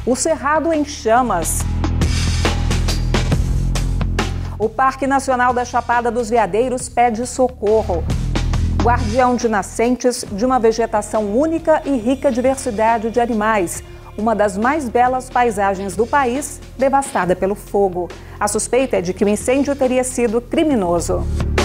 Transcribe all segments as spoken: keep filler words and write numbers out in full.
O Cerrado em chamas. O Parque Nacional da Chapada dos Veadeiros pede socorro. Guardião de nascentes de uma vegetação única e rica diversidade de animais. Uma das mais belas paisagens do país, devastada pelo fogo. A suspeita é de que o incêndio teria sido criminoso.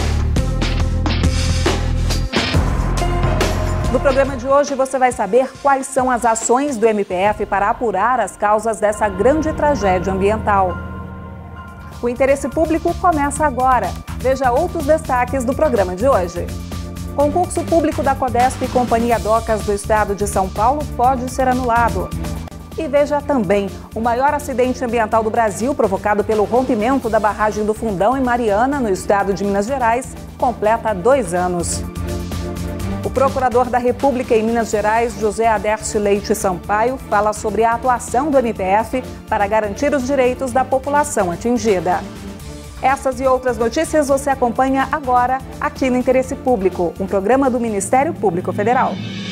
No programa de hoje você vai saber quais são as ações do M P F para apurar as causas dessa grande tragédia ambiental. O interesse público começa agora. Veja outros destaques do programa de hoje. Concurso público da Codesp e Companhia Docas do Estado de São Paulo pode ser anulado. E veja também, o maior acidente ambiental do Brasil, provocado pelo rompimento da barragem do Fundão em Mariana, no estado de Minas Gerais, completa dois anos. O procurador da República em Minas Gerais, José Adércio Leite Sampaio, fala sobre a atuação do M P F para garantir os direitos da população atingida. Essas e outras notícias você acompanha agora aqui no Interesse Público, um programa do Ministério Público Federal.